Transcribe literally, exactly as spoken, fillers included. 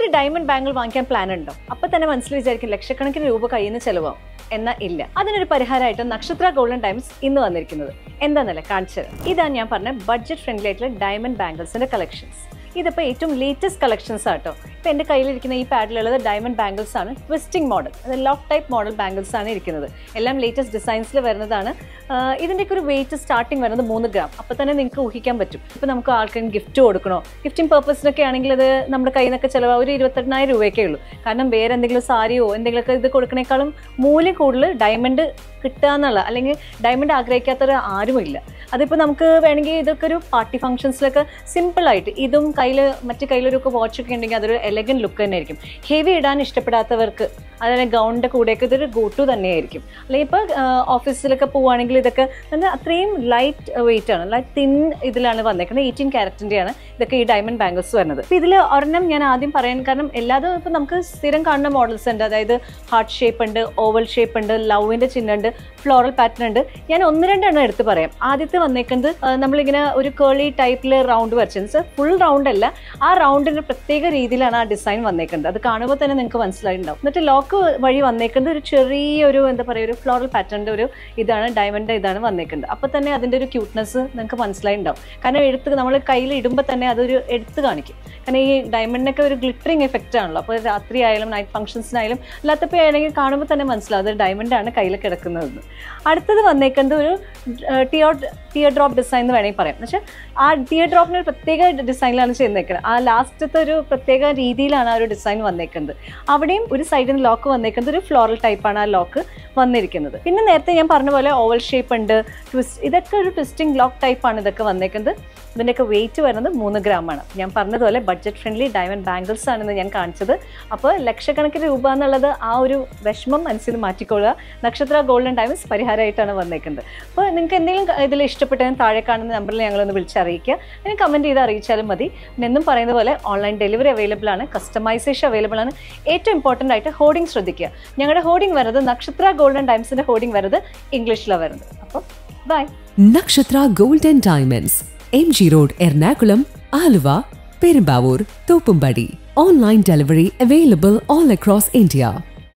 ഒരു diamond bangle വാങ്ങിക്കാൻ plan ഉണ്ടോ? അപ്പൊ തന്നെ മനസ്സിൽ വിചാരിക്കും ലക്ഷക്കണക്കിന് രൂപ കയ്യിൽ നിന്ന് ചെലവാകും. എന്നാൽ ഇല്ല. അതിനൊരു പരിഹാരമായിട്ട് നക്ഷത്ര ഗോൾഡൻ ഡയമണ്ട്സ് ഇന്ന് വന്നിരിക്കുന്നത് എന്താണെന്നല്ലേ കാണിച്ചു തരാം. ഇതാണ് ഞാൻ പറഞ്ഞ ബഡ്ജറ്റ് ഫ്രണ്ട്ലി ആയിട്ടുള്ള ഡയമണ്ട് ബാംഗിൾസിന്റെ കളക്ഷൻസ്. ഇതിപ്പോൾ ഏറ്റവും ലേറ്റസ്റ്റ് കളക്ഷൻസ് ആട്ടോ. ഇപ്പോൾ എൻ്റെ കയ്യിലിരിക്കുന്ന ഈ പാഡിലുള്ളത് ഡയമണ്ട് ബാംഗിൾസ് ആണ്. ട്വിസ്റ്റിംഗ് മോഡൽ, അത് ലോക്ക് ടൈപ്പ് മോഡൽ ബാംഗിൾസ് ആണ് ഇരിക്കുന്നത്. എല്ലാം ലേറ്റസ്റ്റ് ഡിസൈൻസിൽ വരുന്നതാണ്. ഇതിൻ്റെയൊക്കെ ഒരു വെയിറ്റ് സ്റ്റാർട്ടിങ് വരുന്നത് മൂന്ന് ഗ്രാം. അപ്പോൾ തന്നെ നിങ്ങൾക്ക് ഊഹിക്കാൻ പറ്റും. ഇപ്പോൾ നമുക്ക് ആൾക്കാർക്ക് ഗിഫ്റ്റ് കൊടുക്കണോ, ഗിഫ്റ്റിംഗ് പർപ്പസിനൊക്കെ ആണെങ്കിൽ അത് നമ്മുടെ കയ്യിൽ നിന്നൊക്കെ ചിലവ് ഒരു ഇരുപത്തെണ്ണായിരം രൂപയൊക്കെ ഉള്ളൂ. കാരണം വേറെ എന്തെങ്കിലും സാരിയോ എന്തെങ്കിലുമൊക്കെ ഇത് കൊടുക്കണേക്കാളും മൂല്യം കൂടുതൽ ഡയമണ്ട് കിട്ടുക എന്നുള്ള, അല്ലെങ്കിൽ ഡയമണ്ട് ആഗ്രഹിക്കാത്തവർ ആരുമില്ല. അതിപ്പോൾ നമുക്ക് വേണമെങ്കിൽ ഇതൊക്കെ ഒരു പാർട്ടി ഫംഗ്ഷൻസിലൊക്കെ സിമ്പിളായിട്ട് ഇതും കയ്യിൽ മറ്റു കയ്യിലൊക്കെ വാച്ചൊക്കെ ഉണ്ടെങ്കിൽ അതൊരു എലഗൻ ലുക്ക് തന്നെ ആയിരിക്കും. ഹെവി ഇടാൻ ഇഷ്ടപ്പെടാത്തവർക്ക് അതുപോലെ ഗൗണിൻ്റെ കൂടെയൊക്കെ ഇതൊരു ഗോട്ടു തന്നെയായിരിക്കും. അല്ലെങ്കിൽ ഇപ്പോൾ ഓഫീസിലൊക്കെ പോവുകയാണെങ്കിൽ ഇതൊക്കെ അത്രയും ലൈറ്റ് വെയിറ്റ് ആണ്, ലൈറ്റ് തിൻ ഇതിലാണ് വന്നേക്കുന്നത്. എയ്റ്റീൻ ക്യാരറ്റിൻ്റെയാണ് ഇതൊക്കെ ഈ ഡയമണ്ട് ബാംഗിൾസ് വരുന്നത്. അപ്പോൾ ഇതിൽ ഒരെണ്ണം ഞാൻ ആദ്യം പറയാൻ കാരണം എല്ലാതും ഇപ്പോൾ നമുക്ക് സ്ഥിരം കാണുന്ന മോഡൽസ് ഉണ്ട്. അതായത് ഹാർട്ട് ഷേപ്പ് ഉണ്ട്, ഓവൽ ഷേപ്പ് ഉണ്ട്, ലവിൻ്റെ ചിഹ്നം ഉണ്ട്, ഫ്ലോറൽ പാറ്റേൺ ഉണ്ട്. ഞാൻ ഒന്ന് രണ്ടെണ്ണം എടുത്ത് പറയാം. ആദ്യത്തെ വന്നേക്കുന്നത് നമ്മളിങ്ങനെ ഒരു കേളി ടൈപ്പിൽ റൗണ്ട് വരച്ചത്, ഫുൾ റൗണ്ട് അല്ല, ആ റൗണ്ടിന് പ്രത്യേക രീതിയിലാണ് ആ ഡിസൈൻ വന്നേക്കുന്നത്. അത് കാണുമ്പോൾ തന്നെ നിങ്ങൾക്ക് മനസ്സിലായിട്ടുണ്ടാവും. എന്നിട്ട് ലോക്ക് വഴി വന്നേക്കുന്നത് ഒരു ചെറിയൊരു എന്താ പറയുക ഒരു ഫ്ലോറൽ പാറ്റേണിൻ്റെ ഒരു ഇതാണ്, ഡയമണ്ട് ഇതാണ് വന്നേക്കുന്നത്. അപ്പോൾ തന്നെ അതിൻ്റെ ഒരു ക്യൂട്ട്നെസ് നിങ്ങൾക്ക് മനസ്സിലായിട്ടുണ്ടാവും. കാരണം എടുത്ത് നമ്മൾ കയ്യിൽ ഇടുമ്പോൾ തന്നെ അതൊരു എടുത്ത് കാണിക്കും. കാരണം ഈ ഡയമണ്ടിനൊക്കെ ഒരു ഗ്ലിറ്ററിങ് എഫക്റ്റ് ആണല്ലോ. അപ്പോൾ രാത്രി ആയാലും നൈറ്റ് ഫംഗ്ഷൻസിനായാലും അല്ലാത്തപ്പോൾ ആണെങ്കിൽ കാണുമ്പോൾ തന്നെ മനസ്സിലാവും അത് ഡയമണ്ടാണ് കയ്യിൽ കിടക്കുന്നതെന്ന്. അടുത്തത് വന്നേക്കുന്നത് ഒരു ടിയർ ടിയർ ഡ്രോപ്പ് ഡിസൈൻ എന്ന് വേണമെങ്കിൽ പറയാം. പക്ഷേ ആ ടിയർ ഡ്രോപ്പിന് ഒരു പ്രത്യേക ഡിസൈനിലാണ് ചെയ്തേക്കുന്നത്. ആ ലാസ്റ്റത്തെ ഒരു പ്രത്യേക രീതിയിലാണ് ആ ഒരു ഡിസൈൻ വന്നേക്കുന്നത്. അവിടെയും ഒരു സൈഡിൽ നിന്ന് ലോക്ക് വന്നേക്കുന്നത് ഒരു ഫ്ലോറൽ ടൈപ്പാണ് ആ ലോക്ക് വന്നിരിക്കുന്നത്. പിന്നെ നേരത്തെ ഞാൻ പറഞ്ഞ പോലെ ഓവൽ ഷേപ്പ് ഉണ്ട്, ട്വിസ്റ്റ്, ഇതൊക്കെ ഒരു ട്വിസ്റ്റിംഗ് ലോക്ക് ടൈപ്പാണ് ഇതൊക്കെ വന്നേക്കുന്നത്. ഇതിൻ്റെയൊക്കെ വെയിറ്റ് വരുന്നത് മൂന്ന് ഗ്രാമാണ്. ഞാൻ പറഞ്ഞതുപോലെ ബഡ്ജറ്റ് ഫ്രണ്ട്ലി ഡയമണ്ട് ബാംഗിൾസ് ആണെന്ന് ഞാൻ കാണിച്ചത്. അപ്പോൾ ലക്ഷക്കണക്കിന് രൂപ എന്നുള്ളത് ആ ഒരു വിഷമം മനസ്സിൽ മാറ്റിക്കൊള്ളുക. നക്ഷത്ര ഗോൾഡൻ ഡയമണ്ട്സ് പരിഹാരമായിട്ടാണ് വന്നേക്കുന്നത്. അപ്പോൾ നിങ്ങൾക്ക് എന്തെങ്കിലും ഇതിൽ ഇഷ്ടപ്പെട്ടതിന് താഴെ കാണുന്ന നമ്പറിൽ ഞങ്ങളൊന്ന് വിളിച്ചറിയിക്കുക. അതിന് കമൻറ്റ് ചെയ്ത് അറിയിച്ചാലും മതി. എന്നും പറയുന്ന പോലെ ഓൺലൈൻ ഡെലിവറി അവൈലബിൾ ആണ്, കസ്റ്റമൈസേഷൻ അവൈലബിൾ ആണ്. ഏറ്റവും ഇമ്പോർട്ടൻ്റ് ആയിട്ട് ഹോർഡിംഗ് ശ്രദ്ധിക്കുക. ഞങ്ങളുടെ ഹോർഡിംഗ് വരുന്നത് നക്ഷത്ര ഗോൾഡൻ ഡയമണ്ട്സിൻ്റെ ഹോർഡിംഗ് വരുന്നത് ഇംഗ്ലീഷിലാണ് വരുന്നത്. അപ്പോൾ bye. Nakshatra golden diamonds, M G road, Ernakulam, Aluva, Perumbavoor, Thoppumpady. Online delivery available all across India.